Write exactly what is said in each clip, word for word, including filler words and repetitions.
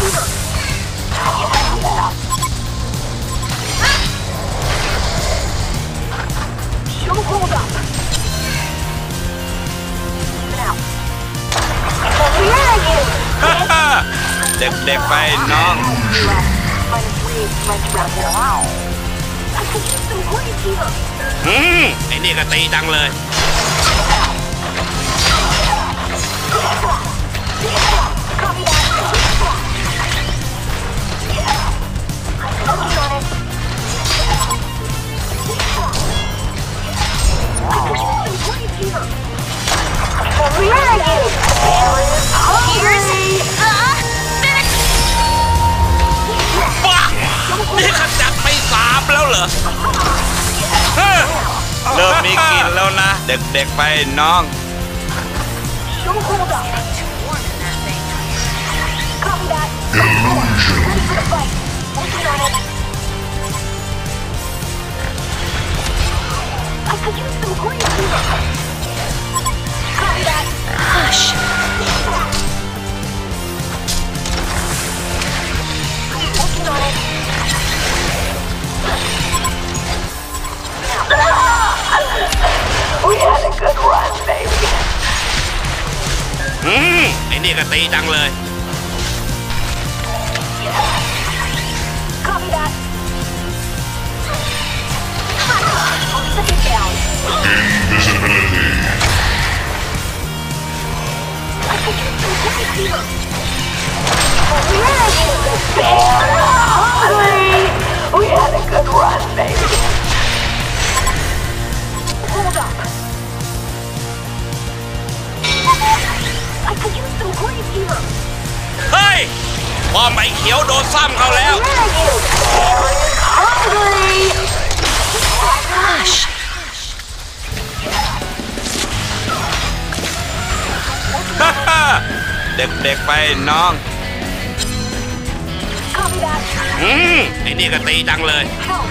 เด็กๆไปน้องอืมไอ้นี่ก็ตีดังเลยนี่ขจัดไปสามแล้วเหรอเริ่มมีกลิ่นแล้วนะเด็กๆไปน้องอืมไอ้นี่ก็ตีดังเลยเฮ้ยพอไปเขียวโดนซ้ำเขาแล้วเด็กๆไปน้องอืมไอ้นี่ก็ตีดังเลย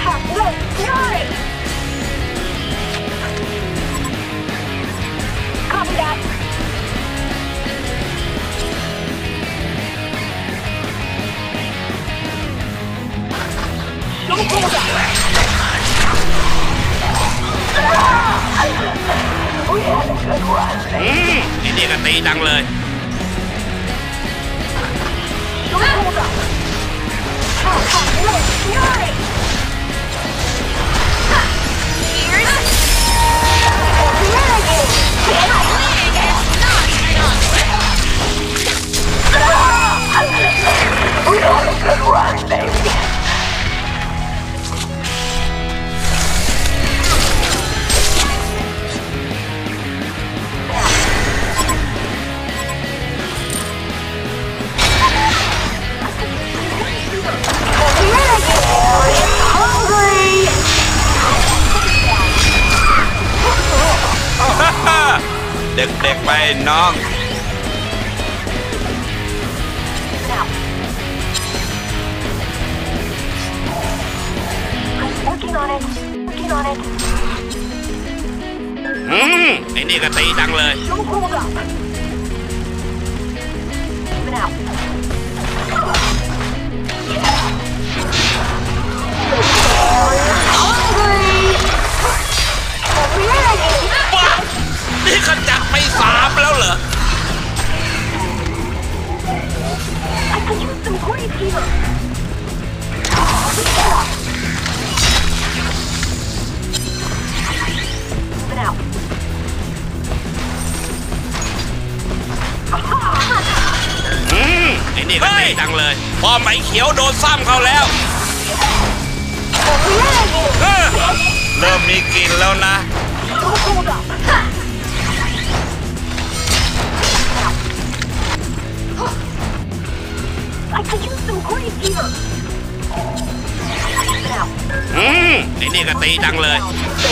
อืมไอ้นี่ก็ตีดังเลยเด็กๆไปน้องอืมไอ้นี่ก็ตีดังเลยนี่ขจัดไปสามแล้วเหรออืมไอ้นี่ก็ตีดังเลยพอไม่เขียวโดนซ้ำเขาแล้วเริ่มมีกลิ่นแล้วนะอืมไอ้นี่ก็ตีดังเลย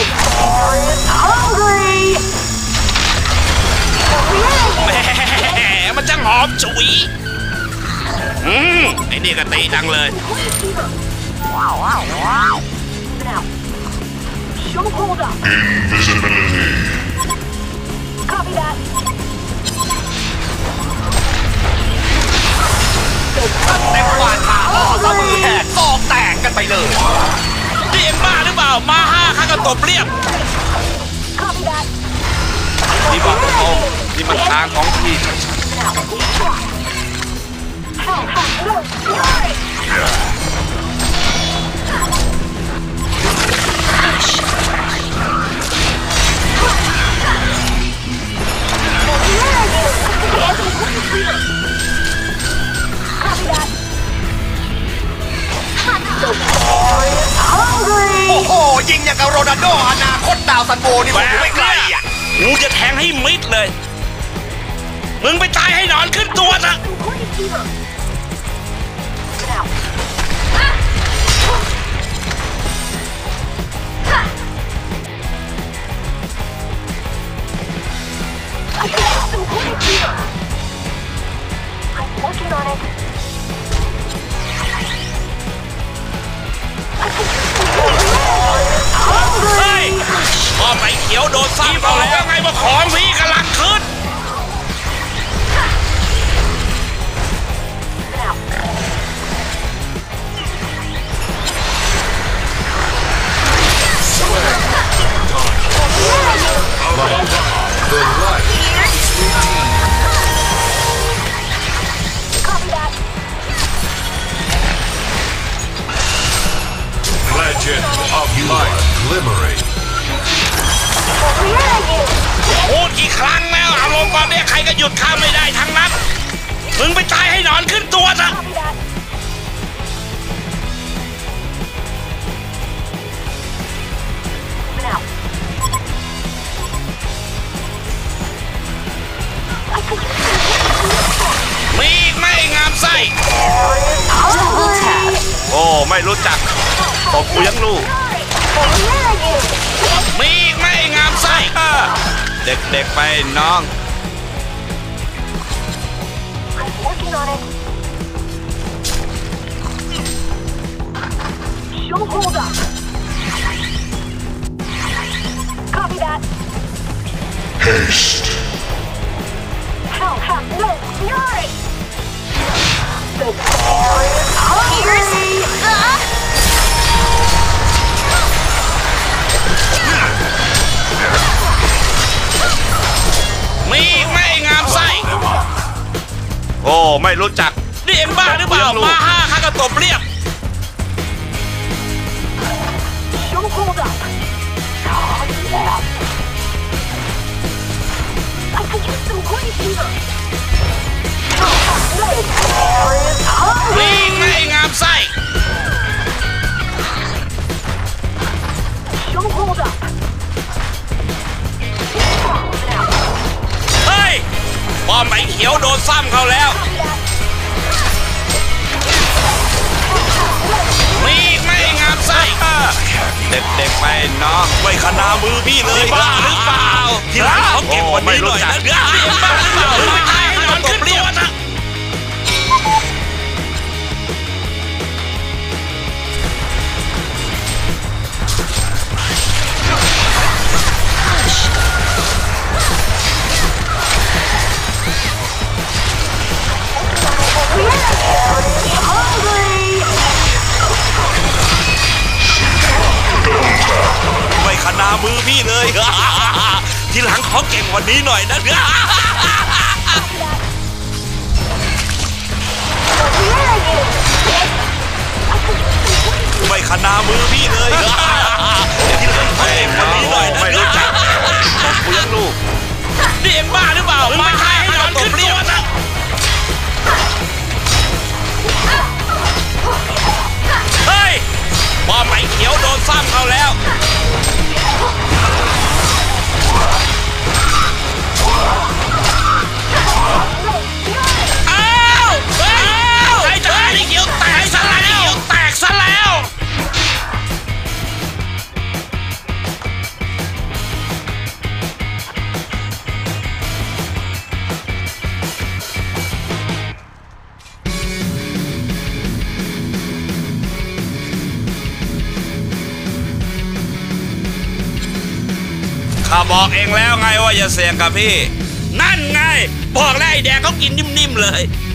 แหมมันจะหอมฉุยอืมไอ้นี่ก็ตีดังเลยเต็มศอกแตกกันไปเลยนี่เอ็งบ้าหรือเปล่ามาห้าข้าก็ตบเรียบนี่บอกตรงนี่มันทางของพี่โอ้โหยิงอย่างกับโรนัลโดอนาคตดาวซันโบนี่มันอยู่ไม่ไกลอ่ะกูจะแทงให้มิดเลยมึงไปตายให้นอนขึ้นตัวซะเฮ้ยพอไปเขียวโดนซ้ำเขาแล้วไงว่าของพี่กำลังขึ้นพูดกี่ครั้งแล้วอารมณ์ตอนนี้ใครก็หยุดข้าไม่ได้ทั้งนั้นมึงไปตายให้นอนขึ้นตัวซะมีอีกไม่งามไส้โอ้ไม่รู้จักตบกูยังลูกมีอีกไม่งามไส้เด็กๆไปน้องมีอีกไม่งามไส้โอ้ไม่รู้จักนี่เอ็งบ้าหรือเปล่ามาห้าข้าก็ตบเรียบมีอีกไม่งามไส้เฮ้ยบอมไอ้เขียวโดนซ้ำเขาแล้วมีอีกไม่งามไส้เด็กๆไปน้องไม่ขนามือพี่เลยบ้าหรือเปล่าทีหลังเขาเก็บวันนี้หน่อยนะเดี๋ยวบ้าหรือเปล่าไม่ตายให้นอนขึ้นตัวนะไม่ขนามือพี่เลยทีหลังขอเก่งวันนี้หน่อยนะไม่ขนามือพี่เลยทีหลังขอเก่งวันนี้หน่อยนะไม่รู้จักตบกูยังลูกนี่เอ็งบ้าหรือเปล่ามาตายให้นอนขึ้นตัวนะเฮ้ยบอมไอ้เขียวโดนซ้ำเขาแล้วอ้าวอ้าวไอ้ทหารไอ้เขียวแตกซะแล้วแตกซะแล้ว ข้าบอกเองแล้วไงว่าอย่าเสี่ยงกับพี่นั่นไงบอกแล้วไอ้แดงเขากินนิ่มๆเลย